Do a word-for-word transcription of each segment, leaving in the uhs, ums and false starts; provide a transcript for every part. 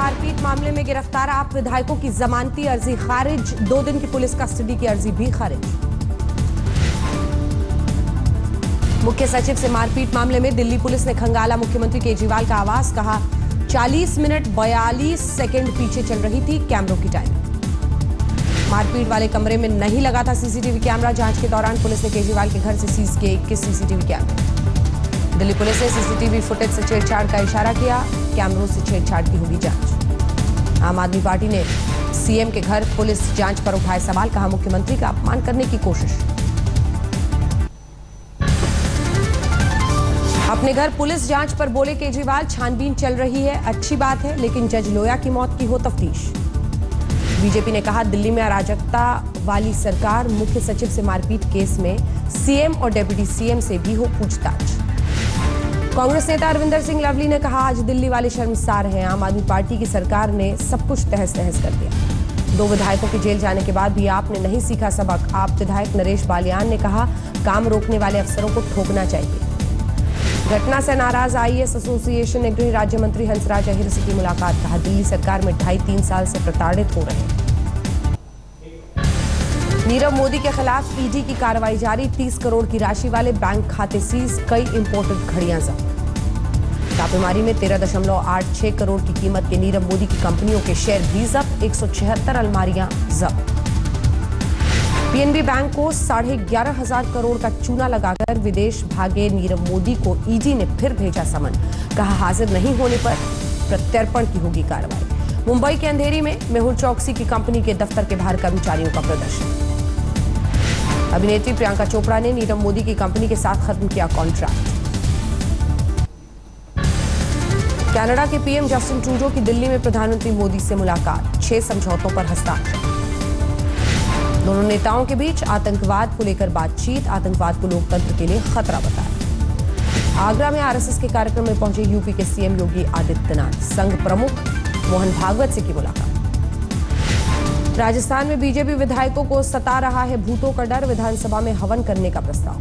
मारपीट मामले में गिरफ्तार आप विधायकों की जमानती अर्जी खारिज, दो दिन की पुलिस कस्टडी की अर्जी भी खारिज। मुख्य सचिव से मारपीट मामले में दिल्ली पुलिस ने खंगाला मुख्यमंत्री केजरीवाल का आवास, कहा चालीस मिनट बयालीस सेकंड पीछे चल रही थी कैमरों की टाइम। मारपीट वाले कमरे में नहीं लगा था सीसीटीवी कैमरा, जांच के दौरान पुलिस ने केजरीवाल के घर से सीज किए इक्कीस सीसीटीवी कैमरे। दिल्ली पुलिस ने सीसीटीवी फुटेज से छेड़छाड़ का इशारा किया, कैमरों से छेड़छाड़ की होगी जांच। आम आदमी पार्टी ने सीएम के घर पुलिस जांच पर उठाए सवाल, कहा मुख्यमंत्री का अपमान करने की कोशिश। अपने घर पुलिस जांच पर बोले केजरीवाल, छानबीन चल रही है, अच्छी बात है, लेकिन जज लोया की मौत की हो तफ्तीश। बीजेपी ने कहा दिल्ली में अराजकता वाली सरकार, मुख्य सचिव से मारपीट केस में सीएम और डिप्टी सीएम से भी हो पूछताछ। कांग्रेस नेता अरविंदर सिंह लवली ने कहा आज दिल्ली वाले शर्मसार हैं, आम आदमी पार्टी की सरकार ने सब कुछ तहस नहस कर दिया। दो विधायकों के जेल जाने के बाद भी आपने नहीं सीखा सबक। आप विधायक नरेश बालियान ने कहा काम रोकने वाले अफसरों को ठोकना चाहिए। घटना से नाराज आईएएस एसोसिएशन ने गृह राज्य मंत्री हंसराज अहीर से की मुलाकात, कहा दिल्ली सरकार में ढाई तीन साल से प्रताड़ित हो रहे हैं। नीरव मोदी के खिलाफ ईडी की कार्रवाई जारी, तीस करोड़ की राशि वाले बैंक खाते सीज, कई इंपोर्टेड घड़ियां जब्त। छापेमारी में तेरह दशमलव आठ छह करोड़ की कीमत के नीरव मोदी की कंपनियों के शेयर भी जब्त, एक सौ छिहत्तर अलमारियां जब्त। पीएनबी बैंक को साढ़े ग्यारह हजार करोड़ का चूना लगाकर विदेश भागे नीरव मोदी को ईडी ने फिर भेजा समन, कहा हाजिर नहीं होने पर प्रत्यर्पण की होगी कार्रवाई। मुंबई के अंधेरी में मेहुल चौकसी की कंपनी के दफ्तर के बाहर कर्मचारियों का प्रदर्शन। अभिनेत्री प्रियंका चोपड़ा ने नीरव मोदी की कंपनी के साथ खत्म किया कॉन्ट्रैक्ट। कनाडा के पीएम जस्टिन ट्रूडो की दिल्ली में प्रधानमंत्री मोदी से मुलाकात, छह समझौतों पर हस्ताक्षर। दोनों नेताओं के बीच आतंकवाद को लेकर बातचीत, आतंकवाद को लोकतंत्र के लिए खतरा बताया। आगरा में आरएसएस के कार्यक्रम में पहुंचे यूपी के सीएम योगी आदित्यनाथ, संघ प्रमुख मोहन भागवत से की मुलाकात। राजस्थान में बीजेपी विधायकों को सता रहा है भूतों का डर, विधानसभा में हवन करने का प्रस्ताव।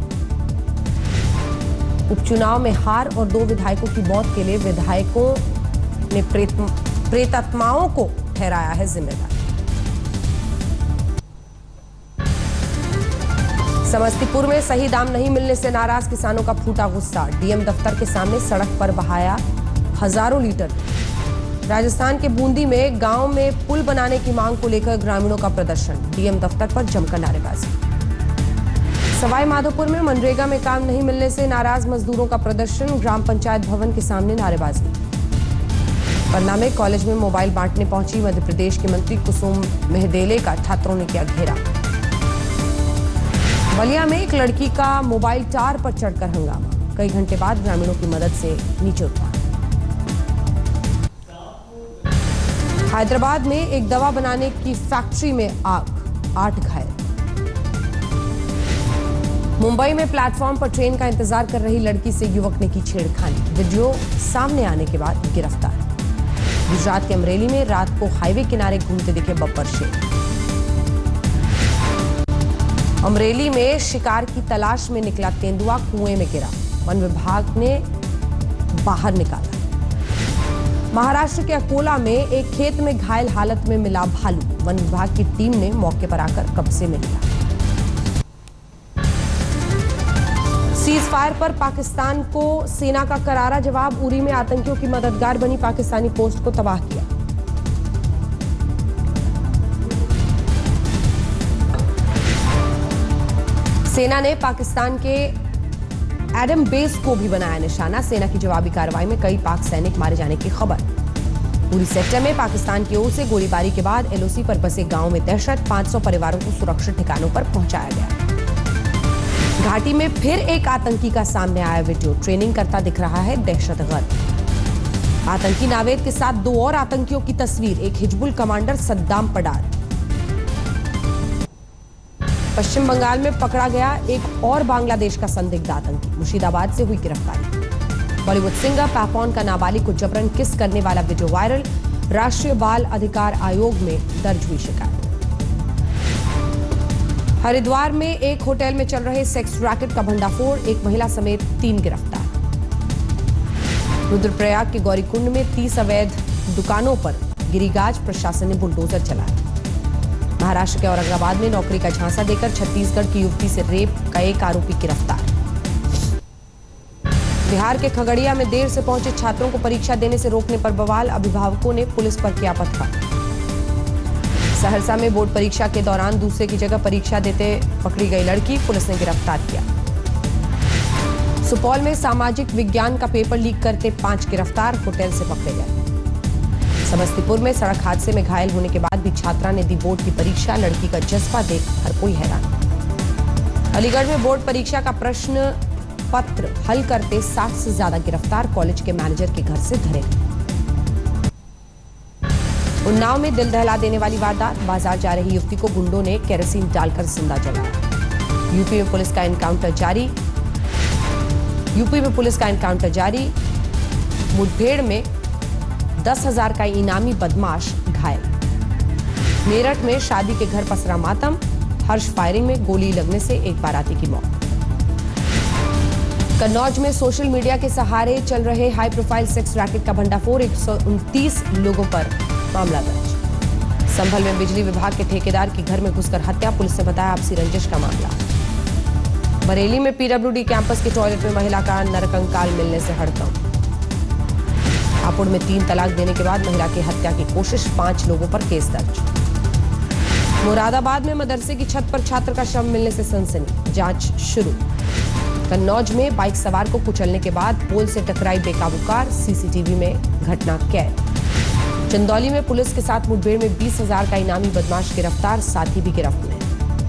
उपचुनाव में हार और दो विधायकों की मौत के लिए विधायकों ने प्रेत, प्रेतात्माओं को ठहराया है जिम्मेदार। समस्तीपुर में सही दाम नहीं मिलने से नाराज किसानों का फूटा गुस्सा, डीएम दफ्तर के सामने सड़क पर बहाया हजारों लीटर। राजस्थान के बूंदी में गांव में पुल बनाने की मांग को लेकर ग्रामीणों का प्रदर्शन, डीएम दफ्तर पर जमकर नारेबाजी। सवाई माधोपुर में मनरेगा में काम नहीं मिलने से नाराज मजदूरों का प्रदर्शन, ग्राम पंचायत भवन के सामने नारेबाजी। पन्ना में कॉलेज में मोबाइल बांटने पहुंची मध्य प्रदेश के मंत्री कुसुम मेहदेले का छात्रों ने किया घेराव। बलिया में एक लड़की का मोबाइल टावर पर चढ़कर हंगामा, कई घंटे बाद ग्रामीणों की मदद से नीचे उतारा। हैदराबाद में एक दवा बनाने की फैक्ट्री में आग, आठ घायल। मुंबई में प्लेटफॉर्म पर ट्रेन का इंतजार कर रही लड़की से युवक ने की छेड़खानी, वीडियो सामने आने के बाद गिरफ्तार। गुजरात के अमरेली में रात को हाईवे किनारे घूमते दिखे बब्बर शेर। अमरेली में शिकार की तलाश में निकला तेंदुआ कुएं में गिरा, वन विभाग ने बाहर निकाला। महाराष्ट्र के अकोला में एक खेत में घायल हालत में मिला भालू, वन विभाग की टीम ने मौके पर आकर कब्जे में लिया। सीज फायर पर पाकिस्तान को सेना का करारा जवाब, उरी में आतंकियों की मददगार बनी पाकिस्तानी पोस्ट को तबाह किया। सेना ने पाकिस्तान के एडम बेस को भी बनाया निशाना, सेना की जवाबी कार्रवाई में कई पाक सैनिक मारे जाने की खबर। पूरी सेक्टर में पाकिस्तान की ओर से गोलीबारी के बाद एलओसी पर बसे गांव में दहशत, पाँच सौ परिवारों को सुरक्षित ठिकानों पर पहुंचाया गया। घाटी में फिर एक आतंकी का सामने आया वीडियो, ट्रेनिंग करता दिख रहा है दहशतगर्द। आतंकी नावेद के साथ दो और आतंकियों की तस्वीर, एक हिजबुल कमांडर सद्दाम पडार। पश्चिम बंगाल में पकड़ा गया एक और बांग्लादेश का संदिग्ध आतंकी, मुर्शिदाबाद से हुई गिरफ्तारी। बॉलीवुड सिंगर पापॉन का नाबालिग को जबरन किस करने वाला वीडियो वायरल, राष्ट्रीय बाल अधिकार आयोग में दर्ज हुई शिकायत। हरिद्वार में एक होटल में चल रहे सेक्स रैकेट का भंडाफोड़, एक महिला समेत तीन गिरफ्तार। रुद्रप्रयाग के गौरीकुंड में तीस अवैध दुकानों पर गिरिगाज प्रशासन ने बुलडोजर चलाया। महाराष्ट्र के औरंगाबाद में नौकरी का झांसा देकर छत्तीसगढ़ की युवती से रेप का एक आरोपी गिरफ्तार। बिहार के खगड़िया में देर से पहुंचे छात्रों को परीक्षा देने से रोकने पर बवाल, अभिभावकों ने पुलिस पर किया पथराव। सहरसा में बोर्ड परीक्षा के दौरान दूसरे की जगह परीक्षा देते पकड़ी गई लड़की, पुलिस ने गिरफ्तार किया। सुपौल में सामाजिक विज्ञान का पेपर लीक करते पांच गिरफ्तार, होटल से पकड़े गए। समस्तीपुर में सड़क हादसे में घायल होने के बाद भी छात्रा ने दी बोर्ड की परीक्षा, लड़की का जज्बा देख हर कोई हैरान। अलीगढ़ में बोर्ड परीक्षा का प्रश्न पत्र हल करते साठ से ज्यादा गिरफ्तार, कॉलेज के मैनेजर के घर से धरे। उन्नाव में दिल दहला देने वाली वारदात, बाजार जा रही युवती को गुंडों ने केरोसिन डालकर जिंदा जलाया। यूपी में पुलिस का एनकाउंटर जारी यूपी में पुलिस का एनकाउंटर जारी मुठभेड़ में दस हजार का इनामी बदमाश घायल। मेरठ में शादी के घर पसरा मातम, हर्ष फायरिंग में गोली लगने से एक बाराती की मौत। कन्नौज में सोशल मीडिया के सहारे चल रहे हाई प्रोफाइल सेक्स रैकेट का भंडाफोड़, एक सौ उनतीस लोगों पर मामला दर्ज। संभल में बिजली विभाग के ठेकेदार की घर में घुसकर हत्या, पुलिस ने बताया आपसी रंजिश का मामला। बरेली में पीडब्ल्यूडी कैंपस के टॉयलेट में महिला का नरकंकाल मिलने से हड़कंप। हापुड़ में तीन तलाक देने के बाद महिला की हत्या की कोशिश, पांच लोगों पर केस दर्ज। मुरादाबाद में मदरसे की छत पर छात्र का शव मिलने से सनसनी, जांच शुरू। कन्नौज में बाइक सवार को कुचलने के बाद पोल से टकराई बेकाबू कार, सीसीटीवी में घटना कैद। चंदौली में पुलिस के साथ मुठभेड़ में बीस हजार का इनामी बदमाश गिरफ्तार, साथी भी गिरफ्त में।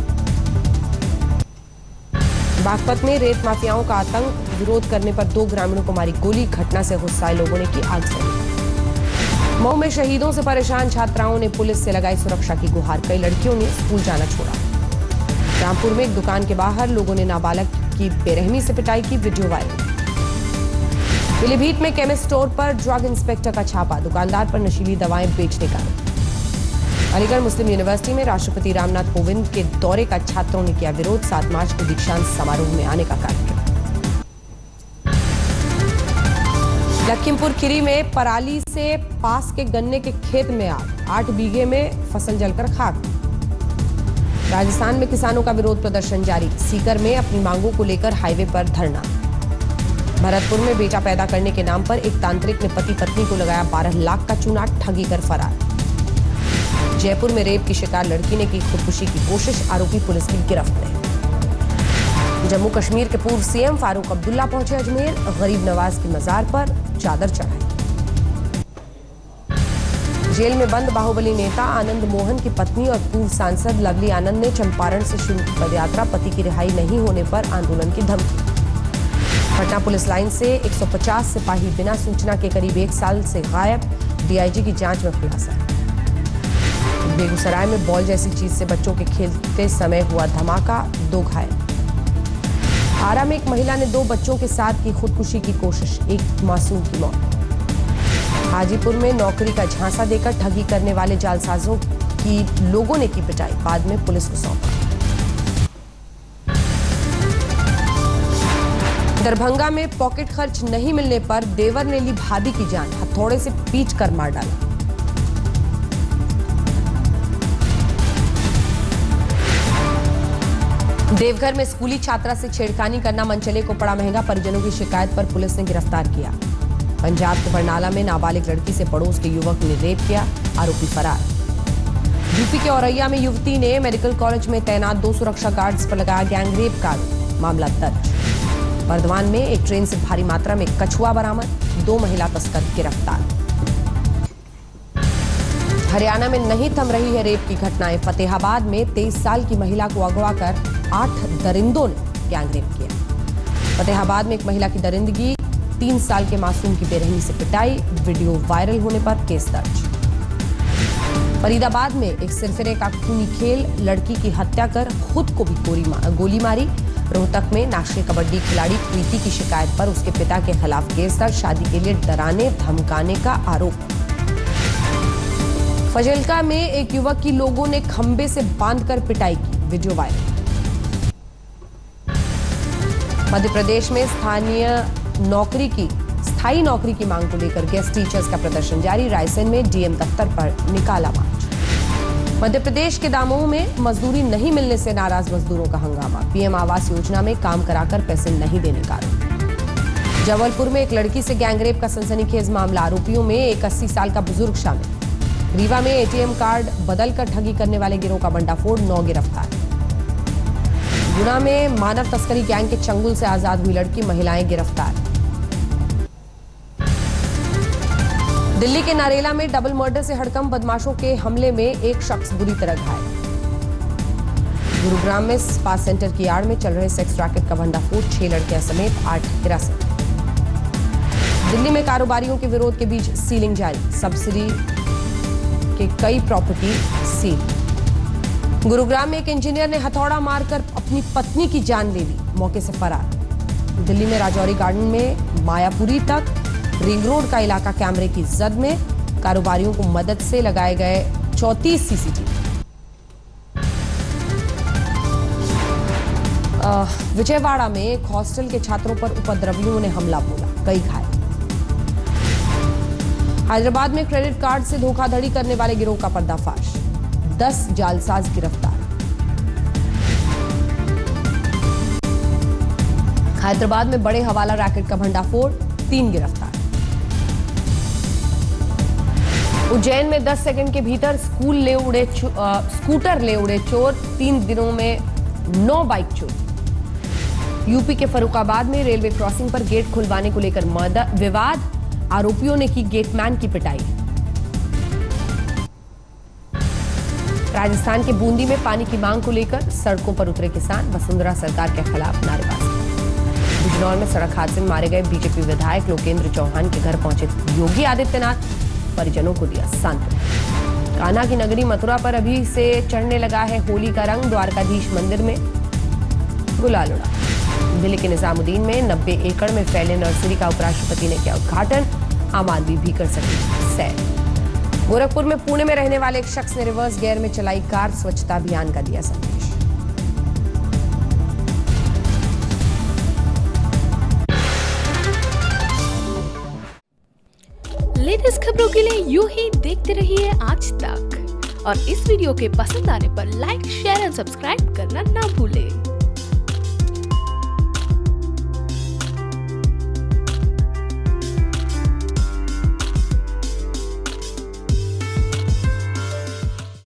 बागपत में रेत माफियाओं का आतंक, विरोध करने पर दो ग्रामीणों को मारी गोली, घटना से गुस्साए लोगों ने की आगजनी। मऊ में शहीदों से परेशान छात्राओं ने पुलिस से लगाई सुरक्षा की गुहार, कई लड़कियों ने स्कूल जाना छोड़ा। रामपुर में एक दुकान के बाहर लोगों ने नाबालग की बेरहमी से पिटाई की, वीडियो वायरल। पीलीभीत में केमिस्ट स्टोर पर ड्रग इंस्पेक्टर का छापा, दुकानदार पर नशीली दवाएं बेचने का आरोप। अलीगढ़ मुस्लिम यूनिवर्सिटी में राष्ट्रपति रामनाथ कोविंद के दौरे का छात्रों ने किया विरोध, सात मार्च को दीक्षांत समारोह में आने का कार्यक्रम। लखीमपुर खीरी में पराली से पास के गन्ने के खेत में आग, आठ बीघे में फसल जलकर खाक। राजस्थान में किसानों का विरोध प्रदर्शन जारी, सीकर में अपनी मांगों को लेकर हाईवे पर धरना। भरतपुर में बेटा पैदा करने के नाम पर एक तांत्रिक ने पति पत्नी को लगाया बारह लाख का चूना, ठगी कर फरार। जयपुर में रेप की शिकार लड़की ने की खुदकुशी की कोशिश, आरोपी पुलिस की गिरफ्त में। जम्मू कश्मीर के पूर्व सीएम फारूक अब्दुल्ला पहुंचे अजमेर, गरीब नवाज की मजार पर चादर चढ़ाई। जेल में बंद बाहुबली नेता आनंद मोहन की पत्नी और पूर्व सांसद लवली आनंद ने चंपारण से शुरू की पदयात्रा, पति की रिहाई नहीं होने पर आंदोलन की धमकी। पटना पुलिस लाइन से एक सौ पचास सिपाही बिना सूचना के करीब एक साल से गायब, डीआईजी की जांच में खुलासा। बेगूसराय में बॉल जैसी चीज से बच्चों के खेलते समय हुआ धमाका, दो घायल। आरा में एक महिला ने दो बच्चों के साथ की खुदकुशी की कोशिश, एक मासूम की मौत। हाजीपुर में नौकरी का झांसा देकर ठगी करने वाले जालसाजों की लोगों ने की पिटाई, बाद में पुलिस को सौंपा। दरभंगा में पॉकेट खर्च नहीं मिलने पर देवर ने ली भाभी की जान, हथौड़े से पीट कर मार डाला। देवघर में स्कूली छात्रा से छेड़खानी करना मनचले को पड़ा महंगा, परिजनों की शिकायत पर पुलिस ने गिरफ्तार किया। पंजाब के बरनाला में नाबालिग लड़की से पड़ोस के युवक ने रेप किया, आरोपी फरार। यूपी के औरैया में युवती ने मेडिकल कॉलेज में तैनात दो सुरक्षा गार्ड्स पर लगाया गैंगरेप का आरोप, मामला दर्ज। बर्धमान में एक ट्रेन से भारी मात्रा में कछुआ बरामद, दो महिला तस्कर गिरफ्तार। हरियाणा में नहीं थम रही है रेप की घटनाएं, फतेहाबाद में तेईस साल की महिला को अगवा कर आठ दरिंदों ने गैंगरेप किया। फतेहाबाद में एक महिला की दरिंदगी, तीन साल के मासूम की बेरहमी से पिटाई, वीडियो वायरल होने पर केस दर्ज। फरीदाबाद में एक सिरफिरे का खूनी खेल, लड़की की हत्या कर खुद को भी गोली मारी। रोहतक में नाश्ते कबड्डी खिलाड़ी प्रीति की शिकायत पर उसके पिता के खिलाफ केस दर्ज, शादी के लिए डराने धमकाने का आरोप। फजिल्का में एक युवक की लोगों ने खंबे से बांधकर पिटाई की, वीडियो वायरल। मध्य प्रदेश में स्थानीय नौकरी की स्थायी स्थायी नौकरी की मांग को लेकर गेस्ट टीचर्स का प्रदर्शन जारी। रायसेन में डीएम दफ्तर पर निकाला मार्च। मध्य प्रदेश के दामोह में मजदूरी नहीं मिलने से नाराज मजदूरों का हंगामा। पीएम आवास योजना में काम कराकर पैसे नहीं देने का आरोप। जबलपुर में एक लड़की से गैंगरेप का सनसनीखेज मामला। आरोपियों में एक अस्सी साल का बुजुर्ग शामिल। रीवा में एटीएम कार्ड बदलकर ठगी करने वाले गिरोह का भंडाफोड़, नौ गिरफ्तार। गुना में मानव तस्करी गैंग के चंगुल से आजाद हुई लड़की, महिलाएं गिरफ्तार। दिल्ली के नरेला में डबल मर्डर से हड़कंप। बदमाशों के हमले में एक शख्स बुरी तरह घायल। गुरुग्राम में स्पा सेंटर की आड़ में चल रहे सेक्स रैकेट का भंडाफोड़, छह लड़कियां समेत आठ हिरासत। दिल्ली में कारोबारियों के विरोध के बीच सीलिंग जारी। सब्सिडी के कई प्रॉपर्टी सील। गुरुग्राम में एक इंजीनियर ने हथौड़ा मारकर अपनी पत्नी की जान ले ली, मौके से फरार। दिल्ली में राजौरी गार्डन में मायापुरी तक रिंग रोड का इलाका कैमरे की जद में। कारोबारियों को मदद से लगाए गए चौंतीस सीसीटीवी। विजयवाड़ा में एक हॉस्टल के छात्रों पर उपद्रवियों ने हमला बोला, कई घायल। हैदराबाद में क्रेडिट कार्ड से धोखाधड़ी करने वाले गिरोह का पर्दाफाश, दस जालसाज गिरफ्तार। हैदराबाद में बड़े हवाला रैकेट का भंडाफोड़, तीन गिरफ्तार। उज्जैन में दस सेकंड के भीतर स्कूल ले उड़े आ, स्कूटर ले उड़े चोर, तीन दिनों में नौ बाइक चोरी। यूपी के फर्रुखाबाद में रेलवे क्रॉसिंग पर गेट खुलवाने को लेकर विवाद, आरोपियों ने की गेटमैन की पिटाई। राजस्थान के बूंदी में पानी की मांग को लेकर सड़कों पर उतरे किसान, वसुंधरा सरकार के खिलाफ नारेबाजी। बिजनौर में सड़क हादसे में मारे गए बीजेपी विधायक लोकेंद्र चौहान के घर पहुंचे योगी आदित्यनाथ, परिजनों को दिया सांत्वना। कान्हा की नगरी मथुरा पर अभी से चढ़ने लगा है होली का रंग। द्वारकाधीश मंदिर में गुलाल उड़ा। दिल्ली के निजामुद्दीन में नब्बे एकड़ में फैले नर्सरी का उपराष्ट्रपति ने किया उद्घाटन। आम आदमी भी कर सके सैर। गोरखपुर में पुणे में रहने वाले एक शख्स ने रिवर्स गियर में चलाई कार, स्वच्छता अभियान का दिया संदेश। लेटेस्ट खबरों के लिए यूं ही देखते रहिए आज तक, और इस वीडियो के पसंद आने पर लाइक, शेयर एंड सब्सक्राइब करना ना भूलें।